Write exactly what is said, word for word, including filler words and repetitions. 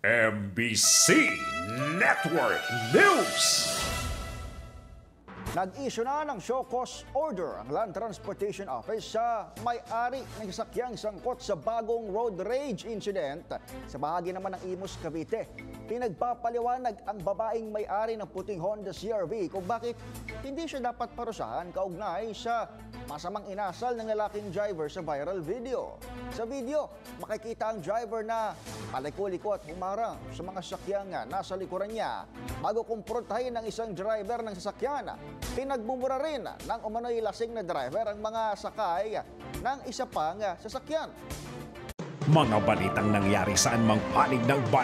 M B C Network News. Nag-issue na ng show cause order ang Land Transportation Office sa may-ari ng sasakyang sangkot sa bagong road rage incident sa bahagi naman ng Imus, Cavite. Pinagpapaliwanag ang babaeng may-ari ng puting Honda C R V kung bakit hindi siya dapat parusahan kaugnay sa masamang inasal ng lalaking driver sa viral video. Sa video, makikita ang driver na paliko-liko at humarang sa mga sasakyang nasa likuran niya. Bago kumprontahin ng isang driver ng sasakyan, pinagmumura rin ng umano'y lasing na driver ang mga sakay ng isa pang sasakyan. Mga balitang nangyari saan mang panig ng